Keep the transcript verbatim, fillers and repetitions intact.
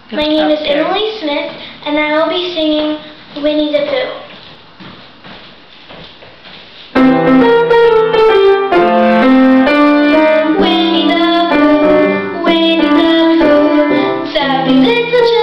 My name is Emily Smith, and I will be singing Winnie the Pooh. Winnie the Pooh, Winnie the Pooh, savvy little